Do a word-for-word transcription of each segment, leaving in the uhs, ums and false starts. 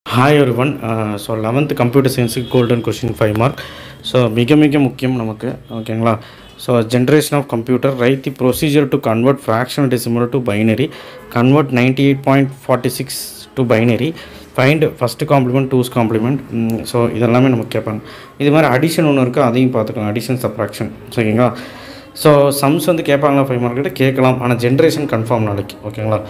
Hi everyone. Uh, so eleventh computer science golden question five mark. So மிக மிக முக்கியம் நமக்கு ஓகேங்களா. So generation of computer, write the procedure to convert fractional decimal to binary, convert ninety-eight point four six to binary, find first complement, two's complement. So இதெல்லாமே நமக்கு கேட்பாங்க. இது மாதிரி அடிஷன் ஒன்று இருக்குது, அதையும் பார்த்துக்கலாம். அடிஷன் சப்ராக்ஷன் ஓகேங்களா. ஸோ சம்ஸ் வந்து கேட்பாங்களா ஃபைவ் மார்க்கிட்ட கேட்கலாம், ஆனால் ஜென்ரேஷன் கன்ஃபார்ம் நாளைக்கு ஓகேங்களா,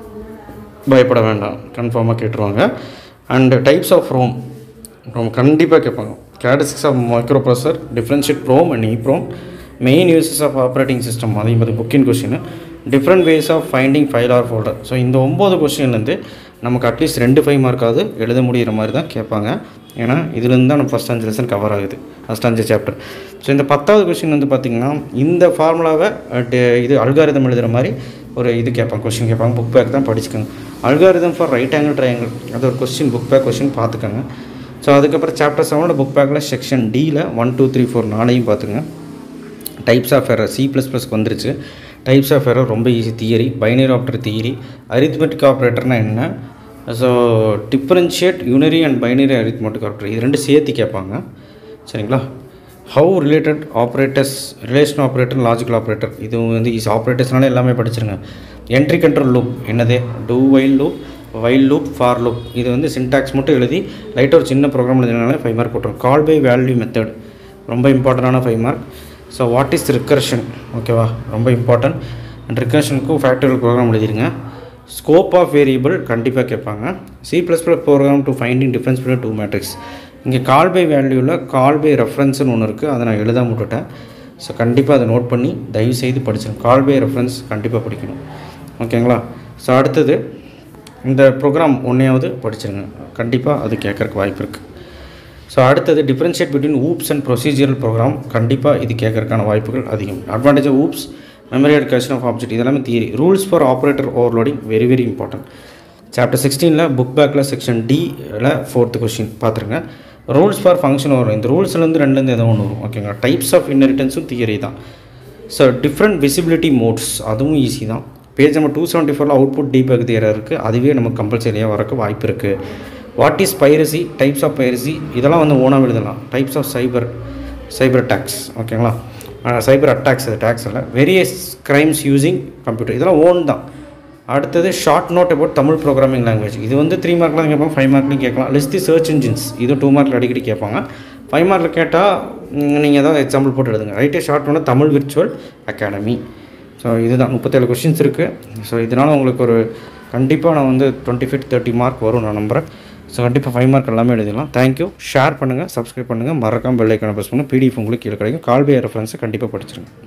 பயப்பட வேண்டாம், கன்ஃபார்மாக கேட்டுருவாங்க. And types of ROM ROM கண்டிப்பாக கேட்பாங்க. Characteristics of microprocessor, differentiate PROM and EPROM, main uses of operating system, அதையும் பார்த்து புக்கின் question, different ways of finding file or folder. So இந்த ஒம்பது கொஸ்டின்லேருந்து நமக்கு அட்லீஸ்ட் ரெண்டு ஃபைவ் மார்க்காவது எழுத முடிகிற மாதிரி தான் கேட்பாங்க. ஏன்னா இதுலேருந்து தான் நம்ம ஃபஸ்ட் அஞ்சு லெசன் கவர் ஆகுது, ஃபஸ்ட் அஞ்சு சாப்டர். ஸோ இந்த பத்தாவது கொஸ்டின் வந்து பார்த்திங்கன்னா இந்த ஃபார்முலாவை இது அல்காரிதம் எழுதுகிற மாதிரி ஒரு இது கேட்பாங்க, கொஸ்டின் கேட்பாங்க. புக் பேக் தான் படிச்சுக்கோங்க. Algorithm for right angle triangle, அது ஒரு கொஸ்டின், புக் பேக் கொஸ்டின் பார்த்துக்கோங்க. ஸோ அதுக்கப்புறம் சாப்டர் செவனோட புக் பேக்கில் செக்ஷன் டியில் ஒன் டூ த்ரீ ஃபோர் நாளையும் பார்த்துங்க. Types of error C plus ப்ளஸ்க்கு வந்துருச்சு. டைப்ஸ் ஆஃப் எரர் ரொம்ப easy. Theory, binary after theory, arithmetic ஆப்ரேட்டர்னால் என்ன, so differentiate unary and binary arithmetic operator, இது ரெண்டு சேர்த்து கேட்பாங்க சரிங்களா. How related operators, relation operator, logical operator, இது வந்து ஈஸி. ஆப்ரேட்டர்ஸ்னால எல்லாமே படிச்சிருங்க. என்ட்ரி கண்ட்ரோல் லூப் என்னது, do while loop, while loop, for loop, இது வந்து சின்டாக்ஸ் மட்டும் எழுதி லைட்டாக ஒரு சின்ன ப்ரோக்ராம் எழுதினாலே ஃபைவ் மார்க் போட்டுரும். கால் பை வேல்யூ மெத்தட் ரொம்ப இம்பார்ட்டண்டான five mark. So what is recursion, ஓகேவா, ரொம்ப இம்பார்ட்டன்ட். அண்ட் ரிக்கர்ஷனுக்கும் ஃபேக்டரியல் ப்ரோக்ராம் எழுதிருங்க. ஸ்கோப் ஆஃப் வேரியபிள் கண்டிப்பாக கேட்பாங்க. C plus plus program to finding difference between two matrix. இங்கே கால் பை வேல்யூவில் கால் பை ரெஃபரன்ஸ்னு ஒன்று இருக்குது, அதை நான் எழுதாம விட்டுட்டேன். ஸோ கண்டிப்பாக அதை நோட் பண்ணி தயவு செய்து படிச்சிடும். கால் பை ரெஃபரன்ஸ் கண்டிப்பாக படிக்கணும் ஓகேங்களா. ஸோ அடுத்தது இந்த ப்ரோக்ராம் ஒன்றையாவது படிச்சிருங்க, கண்டிப்பாக அது கேட்குறக்கு வாய்ப்பு இருக்குது. ஸோ அடுத்தது differentiate between OOPs and procedural program, கண்டிப்பாக இது கேட்கறதுக்கான வாய்ப்புகள் அதிகம். Advantage of OOPs, memory allocation of object, இதெல்லாமே theory. Rules for operator overloading very very important. Chapter சிக்ஸ்டீனில் புக் பேக்கில் செக்ஷன் டியில் ஃபோர்த்து கொஸ்டின் பார்த்துருங்க. ரூல்ஸ் ஃபார் ஃபங்க்ஷன் வரும். இந்த ரூல்ஸ்லேருந்து ரெண்டுலேருந்து ஏதோ ஒன்று வரும் ஓகேங்களா. டைப்ஸ் ஆஃப் இன்ஹெரிட்டன்ஸும் தியரி தான். ஸோ டிஃப்ரெண்ட் விசிபிலிட்டி மோட்ஸ், அதுவும் ஈஸி தான். பேஜ் நம்பர் டூ செவன்ட்டி ஃபோரில் அவுட்புட் டீபக் தியரி இருக்குது, அதுவே நமக்கு கம்பல்சரியாக வரக்கு வாய்ப்பு இருக்குது. What is piracy, types of piracy, இதெல்லாம் வந்து ஓனாக எழுதலாம். Types of cyber cyber attacks ஓகேங்களா, சைபர் அட்டாக்ஸ், அது டேக்ஸ் இல்லை. வேரியஸ் கிரைம்ஸ் யூஸிங் கம்ப்யூட்டர், இதெல்லாம் ஓன் தான். அடுத்தது short note about Tamil programming language, இது வந்து த்ரீ மார்க்லாம் கேட்பாங்க, ஃபைவ் மார்க்லையும் கேட்கலாம். லிஸ்ட் தி சர்ச் இன்ஜின்ஸ், இது டூ மார்க்கில் அடிக்கடி கேட்பாங்க. ஃபைவ் மார்க்கில் கேட்டால் நீங்கள் ஏதாவது எக்ஸாம்பிள் போட்டு எழுதுங்க. ரைட்டே short note Tamil virtual academy. So இதுதான் முப்பத்தேழு கொஸ்டின்ஸ் இருக்குது. ஸோ இதனால் உங்களுக்கு ஒரு கண்டிப்பாக நான் வந்து டுவெண்ட்டி ஃபைவ் தேர்ட்டி மார்க் வரும் நான் நம்புகிறேன். ஸோ கண்டிப்பாக ஃபைவ் மார்க் எல்லாமே எழுதிடலாம். தேங்க்யூ. ஷேர் பண்ணுங்கள், சப்ஸ்கிரைப் பண்ணுங்கள், மறக்காமல் பெல் ஐக்கானை ப்ரெஸ் பண்ணுங்கள். பிடிஎஃப் உங்களுக்கு கீழே கிடைக்கும். கால் பை ரெஃபரன்ஸை கண்டிப்பாக படிச்சிருங்க.